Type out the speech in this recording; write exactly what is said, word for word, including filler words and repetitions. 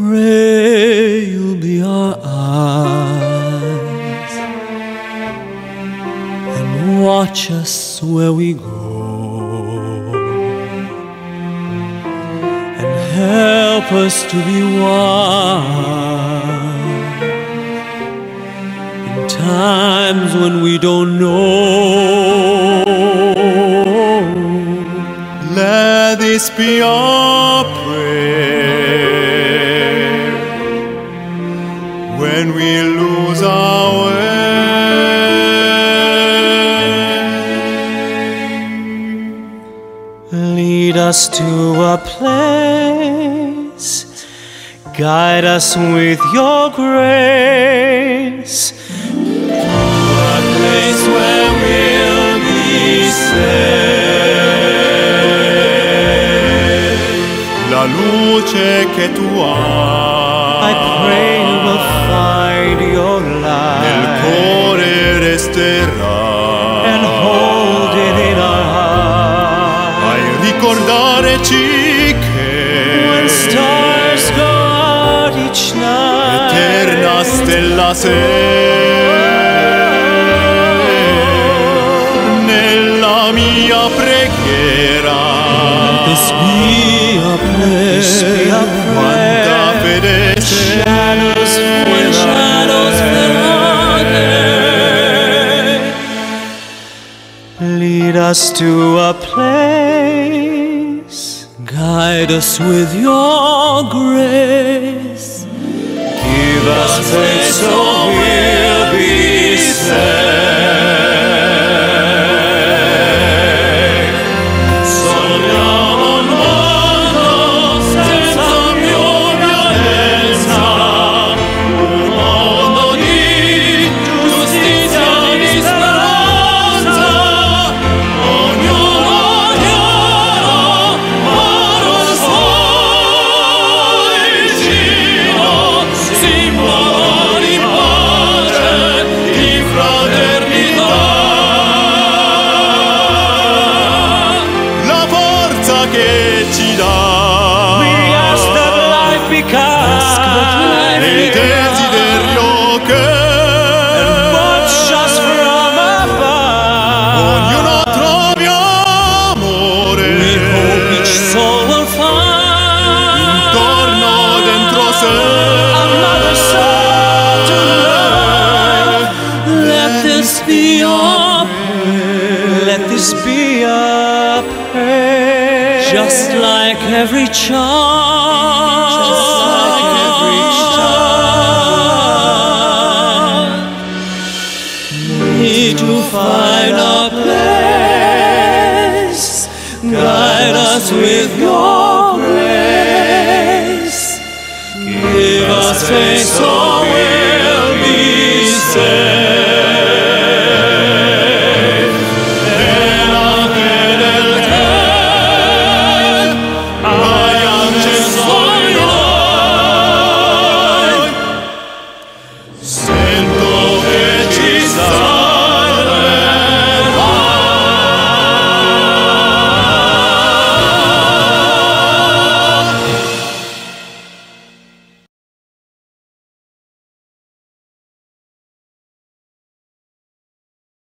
pray you'll be our eyes and watch us where we go, and help us to be wise in times when we don't know. Let this be our prayer when we lose our way. Lead us to a place, guide us with your grace, a place where we'll be safe. La luce che tu hai, I pray we'll find your light, nel cuore resterà, and hold it in our heart. Ai ricordarci che when stars go out each night, eterna stella sei, nella mia preghiera. This be a prayer, quanta fede shadows, when shadows fell. Lead us to a place, guide us with your grace, give us faith so we'll be safe. Just like every child, just like every child, need to find a place, guide us with your grace, give us faith so we